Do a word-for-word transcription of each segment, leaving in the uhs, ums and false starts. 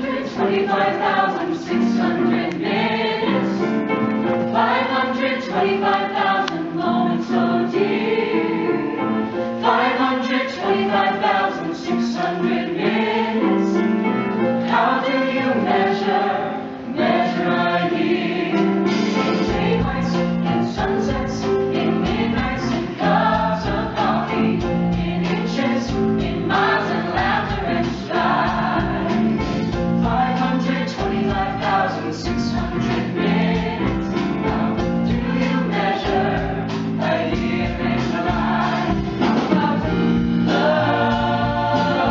twenty-five thousand six hundred minutes, five hundred twenty-five thousand moments so dear, five hundred twenty-five thousand six hundred minutes. How do you measure, measure a year? In daylights, in sunsets, in midnights, in cups of coffee, in inches, in miles and laughter and strife. five hundred twenty-five thousand six hundred minutes. How do you measure a year in the life? How about love?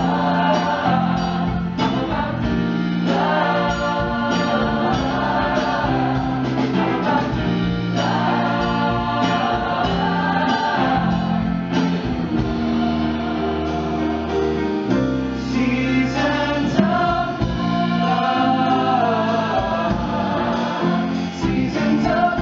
How about love? How about love? Seasons of Seasons of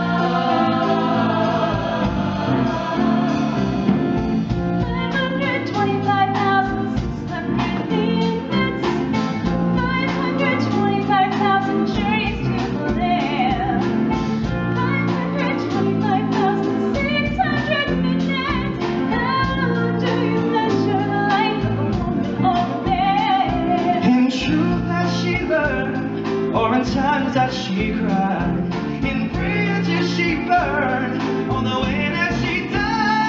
five hundred twenty-five thousand six hundred minutes, five hundred twenty-five thousand journeys to live, five hundred twenty-five thousand six hundred minutes. How do you measure the life of a woman over there? In truth that she learned, or in times that she cried, in bridges she burned, on the way that she died.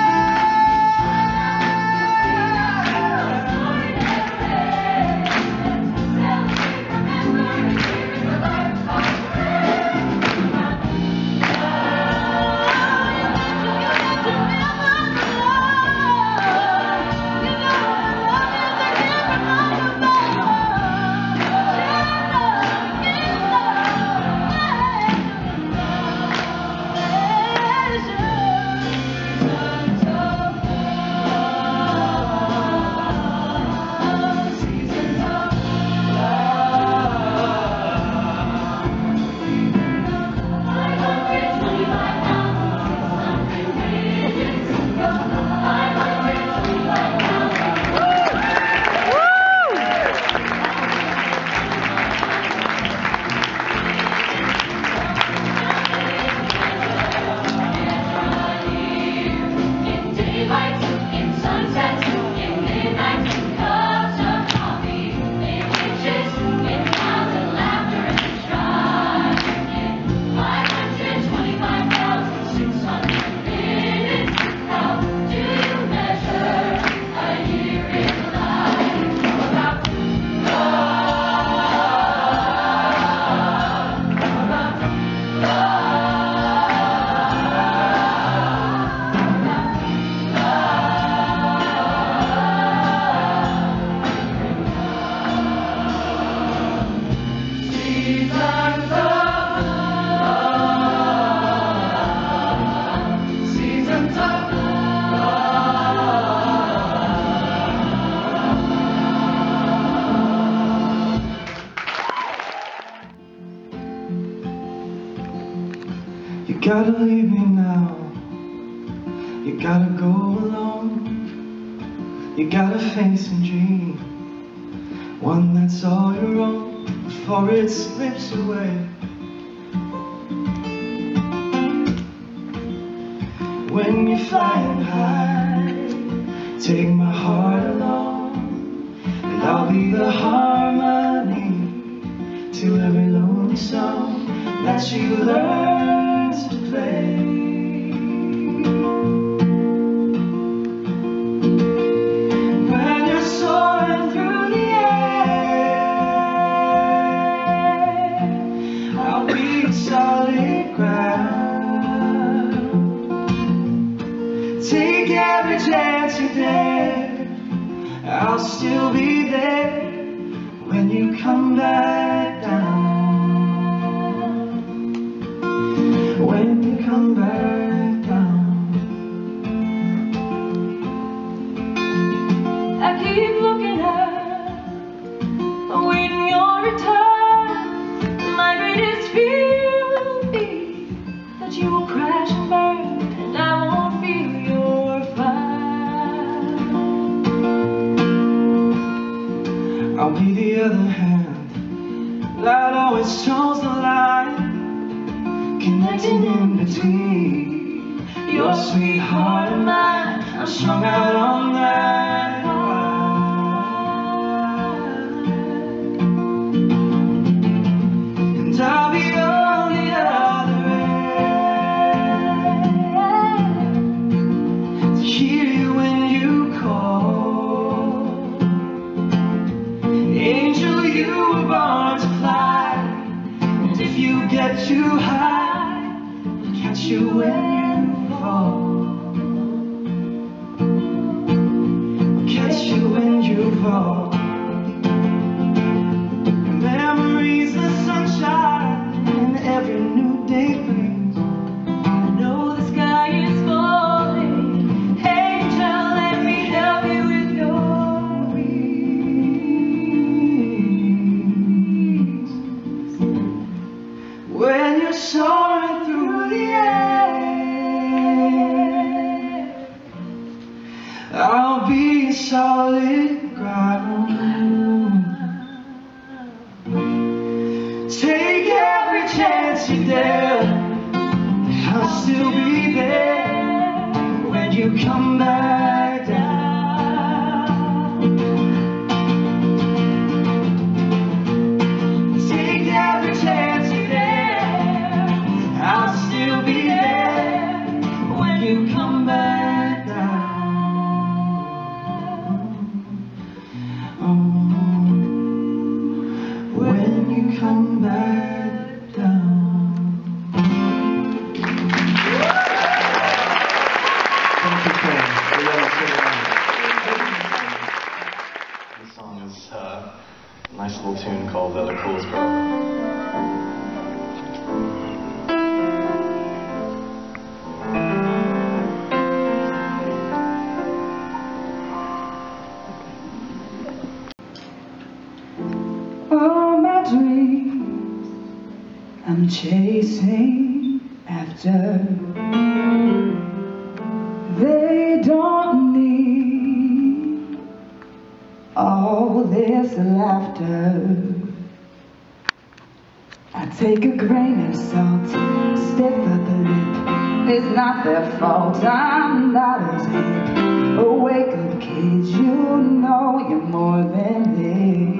You gotta leave me now. You gotta go alone. You gotta face and dream one that's all your own before it slips away. When you're flying high, take my heart along, and I'll be the harmony to every lonely song that you learn to play. When you're soaring through the air, I'll be solid ground. Take every chance you dare, I'll still be there when you come back down. When you come back down, I keep looking up, awaiting your return. My greatest fear will be that you will crash and burn, and I won't feel your fire. I'll be the other hand that always shows the line, connecting in between your sweetheart and mine. I'm strung out on that line, and I'll be on the other end to hear you when you call. Angel, you were born to fly, and if you get too high, I'll catch you when you fall. Catch you when you fall. Memories, the sunshine, and every new day brings. I know the sky is falling. Angel, let me help you with your wings. When you're soaring through the air, I'll be solid ground. Take every chance you dare, I'll still be there when you come back down. Take every chance you dare, I'll still be there when you come back down. When you come back down. Thank you, Ken. We love it so much. This song is uh, a nice little tune called "Let the Cools Grow." All my dreams I'm chasing after, they don't need all this laughter. I take a grain of salt, stiff upper lip. It's not their fault, I'm not as hip. Oh, wake up, kids, you know you're more than this.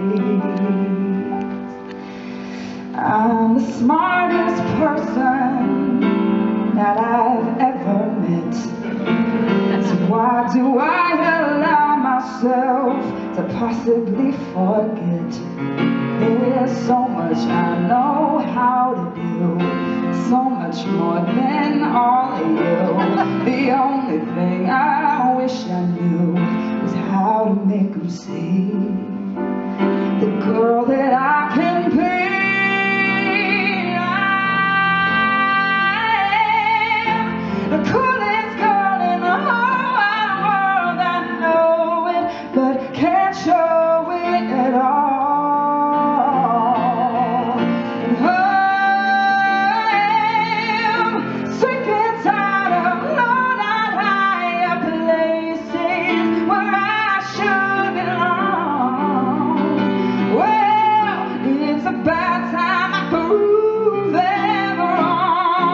I'm the smartest person that I've ever met. So why do I allow myself to possibly forget? There's so much I know how to do, so much more than all of you. The only thing I wish I knew was how to make them see the girl that I can be. The coolest girl in the whole wide world, I know it, but can't show it at all. And I'm sick and tired of low down higher places where I should belong. Well, it's about time I prove them wrong.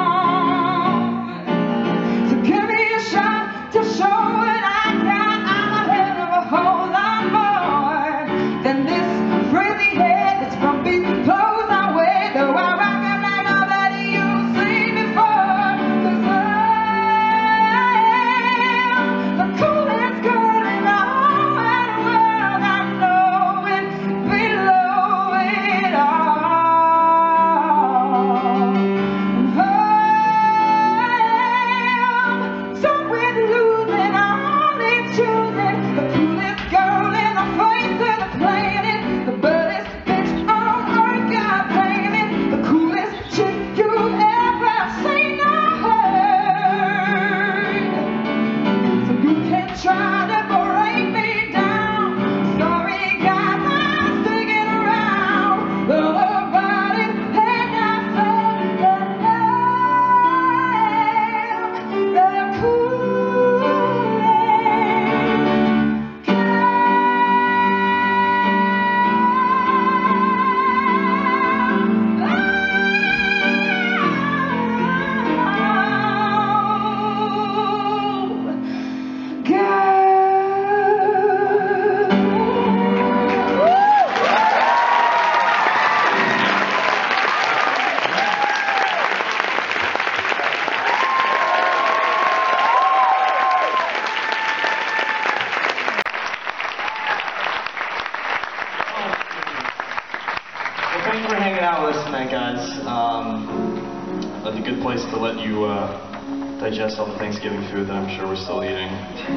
To show what I got, I'm a hell of a whole lot more than this frizzy head that's from big clothes I wear. Though I recognize nobody you've seen before, 'cause I'm the coolest girl in the whole wide world. I know it below it all. And I'm so with losing, I'm only choosing the coolest girl in the face of the planet, the baddest. out listening, guys. Um, that's a good place to let you uh, digest all the Thanksgiving food that I'm sure we're still eating.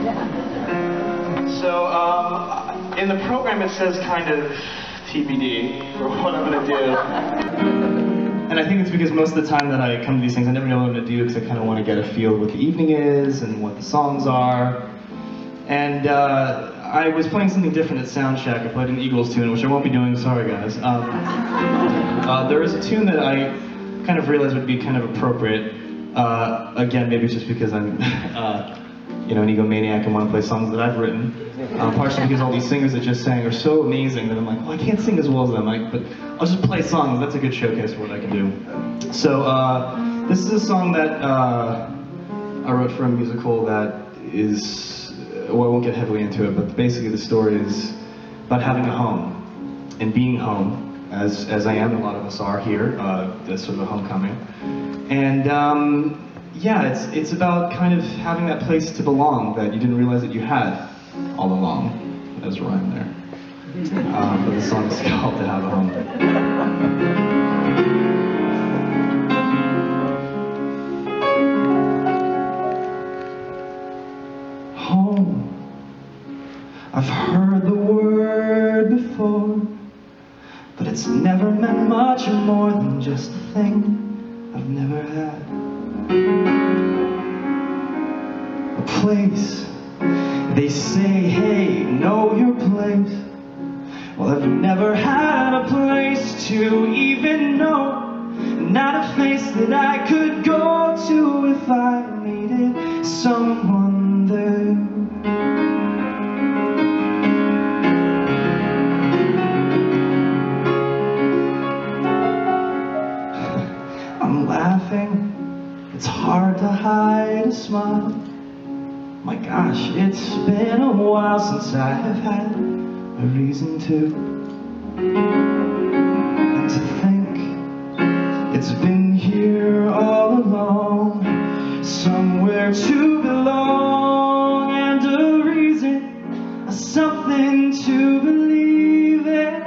So, um, in the program it says kind of T B D for what I'm going to do. And I think it's because most of the time that I come to these things, I never know what to do because I kind of want to get a feel of what the evening is and what the songs are. And uh, I was playing something different at Soundcheck. I played an Eagles tune, which I won't be doing, sorry guys. Um, uh, there is a tune that I kind of realized would be kind of appropriate. Uh, again, maybe it's just because I'm uh, you know, an egomaniac and want to play songs that I've written. Uh, partially because all these singers that just sang are so amazing that I'm like, well, I can't sing as well as them, like, but I'll just play songs. That's a good showcase for what I can do. So uh, this is a song that uh, I wrote for a musical that is, well, I won't get heavily into it, but basically the story is about having a home and being home, as, as I am, a lot of us are here, uh, this sort of a homecoming. And um, yeah, it's, it's about kind of having that place to belong that you didn't realize that you had all along. There's a rhyme there. Um, but the song is called To Have a Home. Home. I've heard the word before, but it's never meant much more than just a thing I've never had. A place. They say, hey, know your place. Well, I've never had a place to even know. Not a place that I could go to if I needed someone there. I'm laughing, it's hard to hide a smile. My gosh, it's been a while since I have had a reason to. And to think it's been here all along, somewhere to belong, and a reason, something to believe in.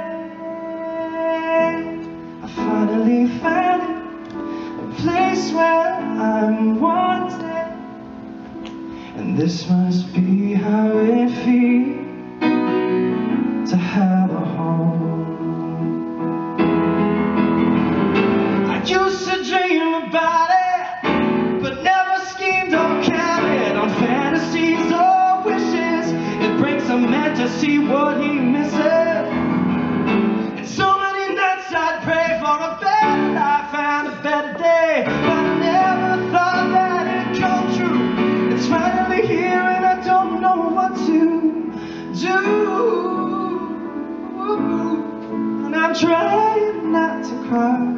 I finally found it, a place where I'm wanted. And this must be how it feels to have a home. I used to dream about it, but never schemed or counted on fantasies or wishes. It breaks a man to see what he misses. And so many nights I'd pray for a better life and a better day, but I never thought that it'd come true. It's finally here and I don't know what to do. And I'm trying not to cry.